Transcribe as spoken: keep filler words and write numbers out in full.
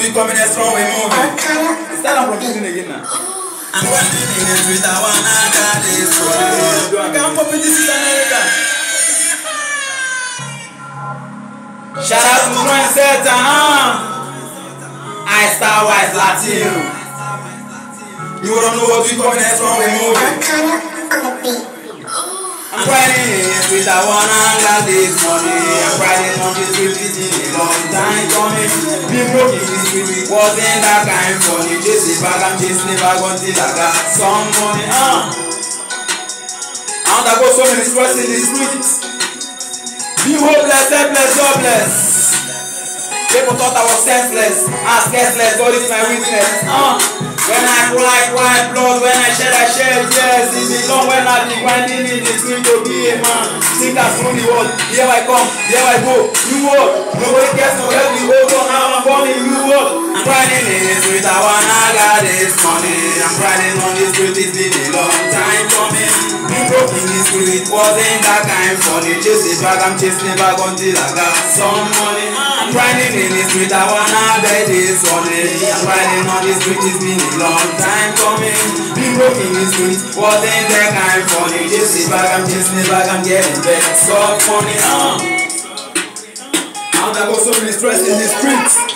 we coming as strong, we moving. Start on from beginning again now. I'm running in the street, I wanna got this story. I can't pop it, this is America. Shout out to Trendsetter, huh? I Star Wise Latino. You don't know what we coming as strong, we moving. I'm riding in the street, I wanna got this money. I'm riding on the street, it's been a long time coming. Been broke in the street, wasn't that kind funny. Chasing back, I'm chasing back until I got some money. Uh. I want to go so many stress in the streets. Be hopeless, helpless, jobless. People thought I was senseless, I was scarceless, God is my witness. Uh. When I cry, cry blood, when I shed, I shed tears. It's been long when I've been grinding in the street to be a man. Think that's from the world. Here I come, here I go. New world, nobody cares, no help me. Hold on, now I'm born in new world. I'm grinding in the street, I wanna got this money. I'm grinding on the street, it's been a long time coming. Been broke in the street, wasn't that kind funny. Chasing back, I'm chasing back until I got some money. I'm grinding in the street, I wanna get this money. I'm grinding on the street, it's been a long time coming. Been broke in the street, wasn't that kind funny. Chasing back, I'm chasing back, I'm getting back. So funny, uh. I want to go so many stress in the streets.